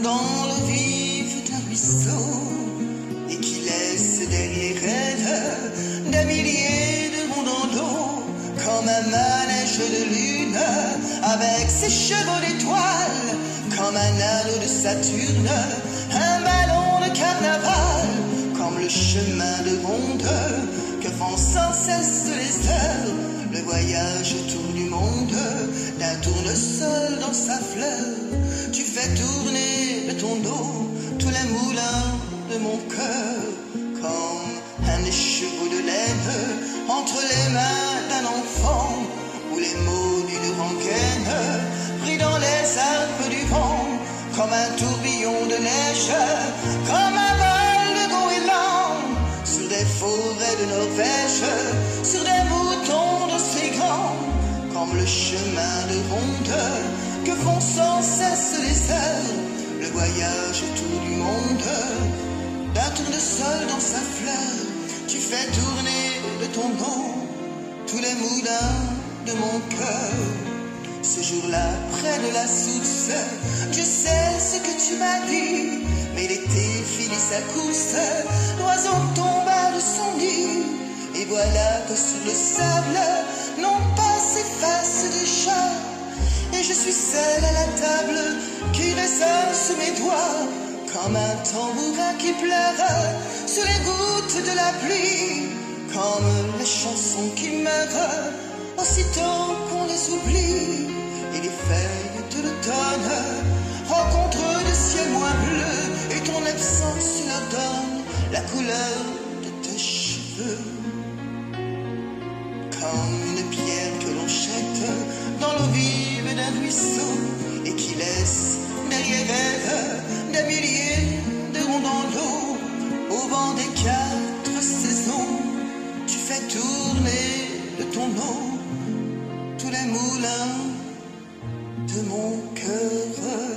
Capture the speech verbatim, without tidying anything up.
dans l'eau vive d'un ruisseau et qui laisse derrière elle des milliers de ronds dans l'eau, comme un manège de lune avec ses chevaux d'étoiles, comme un anneau de Saturne, un ballon de carnaval, comme le chemin de ronde que font sans cesse les heures, le voyage autour du monde d'un tournesol dans sa fleur. Tu fais tourner de ton dos tous les moulins de mon cœur, comme un écheveau de laine entre les mains d'un enfant, ou les mots d'une rengaine pris dans les Alpes du vent, comme un tourbillon de neige, comme un vol de goéland sur des forêts de Norvège, sur des moutons d'aussi grands, comme le chemin de ronde que font sans cesse les heures, le voyage autour du monde d'un tournesol dans sa fleur. Tu fais tourner de ton nom tous les moulins de mon cœur. Ce jour-là, près de la source, je sais ce que tu m'as dit, mais l'été finit sa course, l'oiseau tomba de son nid, et voilà que sur le sable, non pas s'efface des chats, et je suis seule à la table qui résonne sous mes doigts, comme un tambourin qui pleure sous les gouttes de la pluie, comme les chansons qui meurent aussitôt qu'on les oublie, et les feuilles de l'automne rencontrent le ciel moins bleu, et ton absence leur donne la couleur de tes cheveux, comme une pierre que l'on jette dans l'eau vive d'un ruisseau et qui laisse derrière elle des milliers de ronds dans l'eau, au vent des quatre saisons. Tu fais tourner de ton eau tous les moulins de mon cœur.